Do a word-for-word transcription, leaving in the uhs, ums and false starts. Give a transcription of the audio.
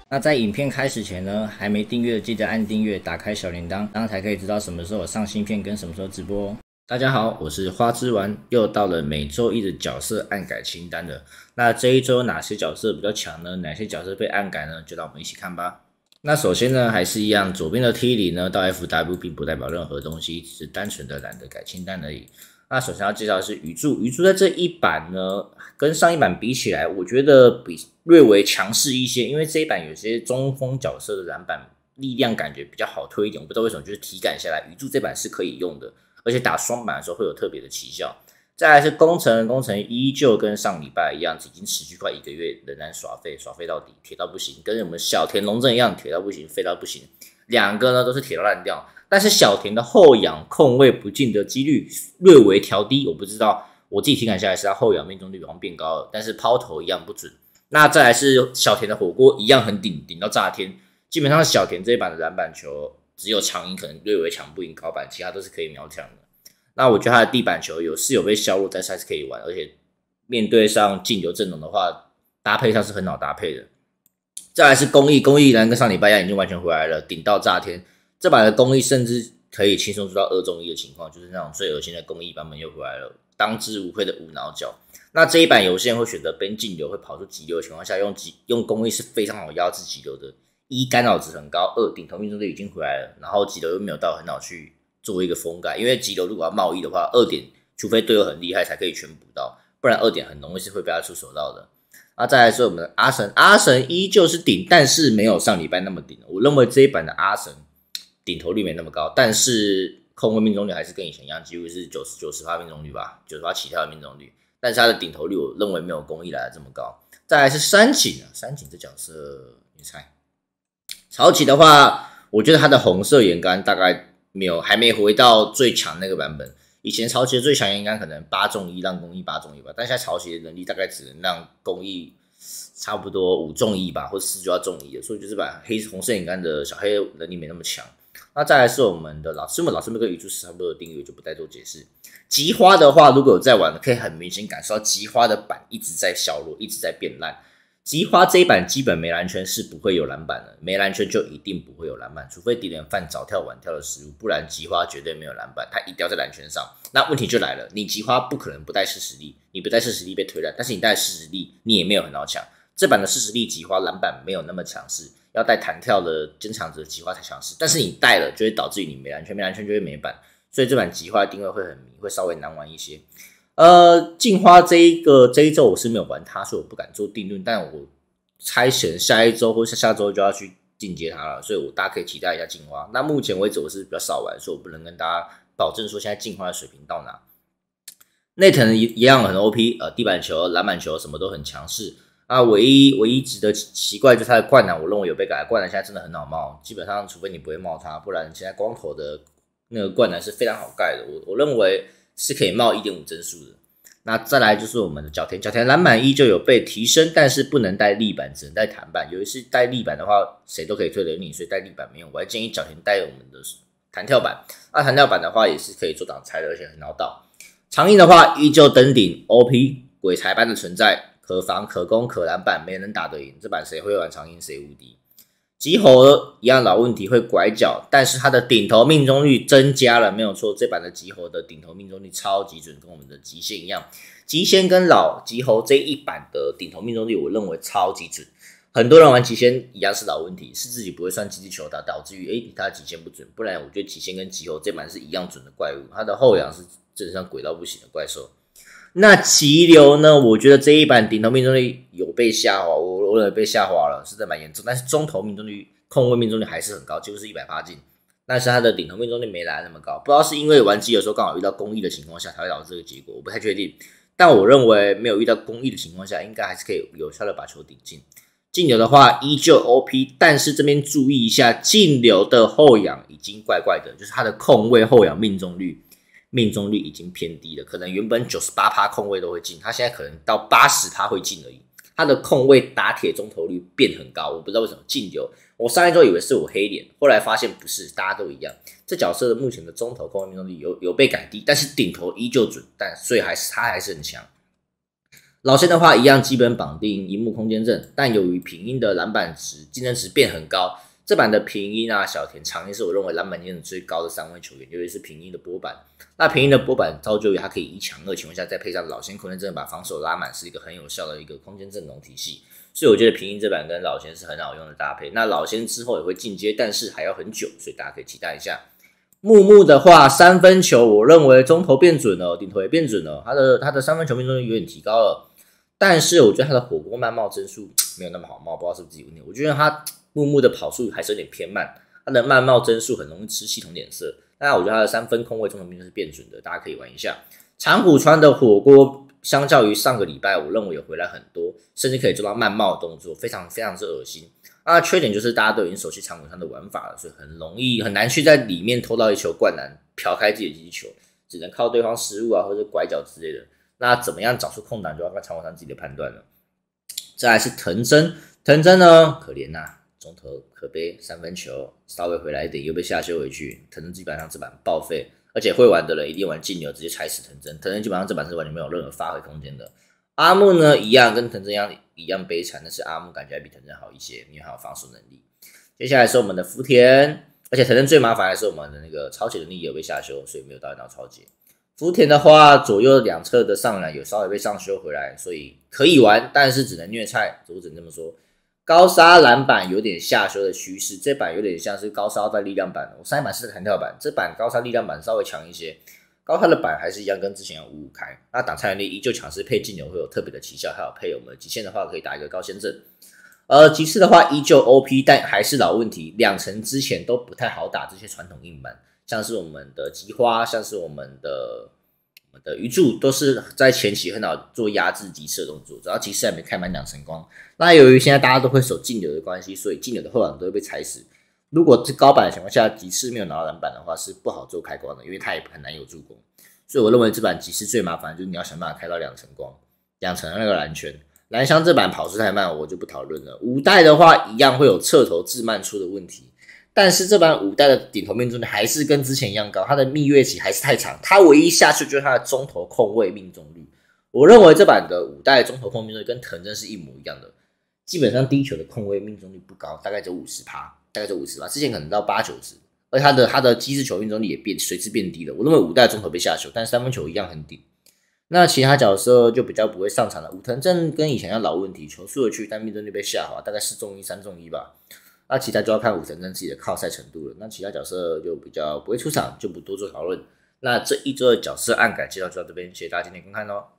那在影片开始前呢，还没订阅的记得按订阅，打开小铃铛，这样才可以知道什么时候有上新片跟什么时候直播哦。大家好，我是花枝丸，又到了每周一的角色暗改清单了。那这一周哪些角色比较强呢？哪些角色被暗改呢？就让我们一起看吧。那首先呢，还是一样，左边的 T 零呢到 F W 并不代表任何东西，只是单纯的懒得改清单而已。那首先要介绍的是鱼柱，鱼柱在这一版呢，跟上一版比起来，我觉得比略微强势一些，因为这一版有些中锋角色的篮板力量感觉比较好推一点，我不知道为什么，就是体感下来，鱼柱这版是可以用的，而且打双板的时候会有特别的奇效。再来是工程，工程依旧跟上礼拜一样，已经持续快一个月，仍然耍废，耍废到底，铁到不行，跟我们小田龙正一样，铁到不行，废到不行，两个呢都是铁到烂掉。但是小田的后仰控位不进的几率略微调低，我不知道，我自己体感下来是他后仰命中率好像变高了，但是抛投一样不准。那再来是小田的火锅一样很顶，顶到炸天。基本上小田这一版的篮板球只有长赢可能略微抢不赢高板，其他都是可以秒抢的。那我觉得他的地板球有是有被削弱，但是还是可以玩，而且面对上竞流阵容的话，搭配上是很好搭配的。再来是公益，公益呢跟上礼拜一样已经完全回来了，顶到炸天。这版的公益甚至可以轻松做到二中一的情况，就是那种最恶心的公益版本又回来了，当之无愧的无脑角。那这一版有些人会选择边竞流会跑出急流的情况下，用用公益是非常好压制急流的。一干扰值很高，二顶头命中率已经回来了，然后急流又没有到很好去做一个封盖，因为急流如果要冒一的话，二点除非队友很厉害才可以全补到，不然二点很容易是会被他出手到的。那再来是我们的阿神，阿神依旧是顶，但是没有上礼拜那么顶。我认为这一版的阿神顶头率没那么高，但是控卫命中率还是跟以前一样，几乎是 百分之九十 九十 命中率吧 ,九十 起跳的命中率。但是他的顶头率我认为没有公益来的这么高。再来是山井啊，山井这角色你猜？潮起的话，我觉得他的红色眼杆大概没有还没回到最强那个版本。以前潮起的最强眼杆可能八中一让公益八中一吧，但现在潮起的能力大概只能让公益差不多五中一吧，或四就要中一了，所以就是把黑红色眼杆的小黑能力没那么强。那再来是我们的老师们，老师们跟宇宙差不多的定义，就不再做解释。吉花的话，如果有在玩的，可以很明显感受到吉花的板一直在削弱，一直在变烂。吉花这一版基本没篮圈是不会有篮板的，没篮圈就一定不会有篮板，除非敌人犯早跳晚跳的失误，不然吉花绝对没有篮板，他一定要在篮圈上。那问题就来了，你吉花不可能不带试实力，你不带试实力被推烂，但是你带试实力，你也没有很好抢。这版的试实力吉花篮板没有那么强势，要带弹跳的坚强者吉花才强势，但是你带了就会导致于你没篮圈，没篮圈就会没板，所以这版吉花的定位会很迷，会稍微难玩一些。呃，镜花这一个这一周我是没有玩它，所以我不敢做定论，但我猜想下一周或下下周就要去进阶它了，所以我大家可以期待一下镜花。那目前为止我是比较少玩，所以我不能跟大家保证说现在镜花的水平到哪。内藤一样很 O P， 呃，地板球、篮板球什么都很强势。啊，唯一唯一值得奇怪就是他的灌篮，我认为有被改。灌篮现在真的很好冒，基本上除非你不会冒它，不然现在光头的那个灌篮是非常好盖的。我我认为是可以冒 一点五 帧数的。那再来就是我们的角田，角田篮板依旧有被提升，但是不能带立板，只能带弹板。尤其是带立板的话，谁都可以推得你，所以带立板没用。我还建议角田带我们的弹跳板。那弹跳板的话也是可以做挡拆的，而且很好倒。长印的话依旧登顶 O P 鬼才般的存在。可防可攻可篮板，没人打得赢。这版谁会玩长音谁无敌。吉猴一样老问题，会拐角，但是他的顶头命中率增加了，没有错。这版的吉猴的顶头命中率超级准，跟我们的极限一样。极限跟老吉猴这一版的顶头命中率，我认为超级准。很多人玩极限一样是老问题，是自己不会算击击球打，导致于诶他极限不准。不然我觉得极限跟吉猴这版是一样准的怪物，他的后仰是真上鬼到不行的怪兽。那急流呢？我觉得这一版顶头命中率有被下滑，我我认为被下滑了，是在蛮严重。但是中投命中率、控卫命中率还是很高，几乎是一百八十进。但是他的顶头命中率没来那么高，不知道是因为玩机的时候刚好遇到公益的情况下才会导致这个结果，我不太确定。但我认为没有遇到公益的情况下，应该还是可以有效的把球顶进。进流的话依旧 O P， 但是这边注意一下，进流的后仰已经怪怪的，就是他的控卫后仰命中率。命中率已经偏低了，可能原本 百分之九十八 控卫都会进，他现在可能到 百分之八十 他会进而已。他的控卫打铁中投率变很高，我不知道为什么进流。我上一周以为是我黑脸，后来发现不是，大家都一样。这角色目前的中投控卫命中率有有被改低，但是顶投依旧准，但所以还是他还是很强。 老仙的话一样基本绑定萤幕空间阵，但由于平阴的篮板值竞争值变很高，这版的平阴啊小田常年是我认为篮板竞争最高的三位球员，尤其是平阴的波板。那平阴的波板造就于他可以一强二情况下再配上老仙空间阵把防守拉满，是一个很有效的一个空间阵容体系。所以我觉得平阴这版跟老仙是很好用的搭配。那老仙之后也会进阶，但是还要很久，所以大家可以期待一下。木木的话，三分球我认为中投变准了，顶投也变准了，他的他的三分球命中率有点提高了，但是我觉得他的火锅慢冒帧数没有那么好冒，不知道是不是自己问题。我觉得他木木的跑速还是有点偏慢，他的慢冒帧数很容易吃系统脸色。那我觉得他的三分空位中投命中是变准的，大家可以玩一下。长谷川的火锅相较于上个礼拜，我认为有回来很多，甚至可以做到慢冒的动作，非常非常之恶心。那缺点就是大家都已经熟悉长谷川的玩法了，所以很容易很难去在里面偷到一球灌篮，嫖开自己的击球，只能靠对方失误啊或者拐角之类的。那怎么样找出空档，就要看长谷川自己的判断了。再来是藤真，藤真呢可怜呐、啊，中投可悲，三分球稍微回来一点又被下修回去，藤真基本上这版报废，而且会玩的人一定玩劲牛直接踩死藤真，藤真基本上这版是完全没有任何发挥空间的。阿木呢一样跟藤真一样一样悲惨，但是阿木感觉还比藤真好一些，因为还有防守能力。接下来是我们的福田，而且藤真最麻烦还是我们的那个超解能力有被下修，所以没有到到超解。福田的话，左右两侧的上篮有稍微被上修回来，所以可以玩，但是只能虐菜，我只能这么说。高沙篮板有点下修的趋势，这版有点像是高沙在力量版，我上一版是弹跳版，这版高沙力量版稍微强一些。高沙的板还是一样跟之前有五五开，那挡拆能力依旧强势，配劲牛会有特别的奇效，还有配我们极限的话可以打一个高先阵。呃，极致的话依旧 O P， 但还是老问题，两层之前都不太好打这些传统硬板，像是我们的吉花，像是我们的我们的鱼柱，都是在前期很好做压制极致的动作，只要极致还没开满两层光。那由于现在大家都会守劲牛的关系，所以劲牛的后挡都会被踩死。如果是高板的情况下，极致没有拿到篮板的话，是不好做开光的，因为它也很难有助攻。所以我认为这版极致最麻烦，就是你要想办法开到两层光，两层那个篮圈。蓝箱这版跑速太慢，我就不讨论了。五代的话，一样会有侧投自慢出的问题，但是这版五代的顶投命中率还是跟之前一样高，它的蜜月期还是太长，它唯一下去就是它的中投控位命中率。我认为这版的五代中投控命中率跟藤真是一模一样的，基本上低球的控位命中率不高，大概只有 百分之五十， 大概只有 百分之五十， 之前可能到八九十，而它的它的机制球命中率也变随之变低了。我认为五代中投被下球，但三分球一样很顶。那其他角色就比较不会上场了。武藤真跟以前的老问题，球速回去，但命中率被下滑，大概四中一、三中一吧。那其他就要看武藤真自己的靠赛程度了。那其他角色就比较不会出场，就不多做讨论。那这一周的角色暗改介绍就到这边，谢谢大家今天观看咯。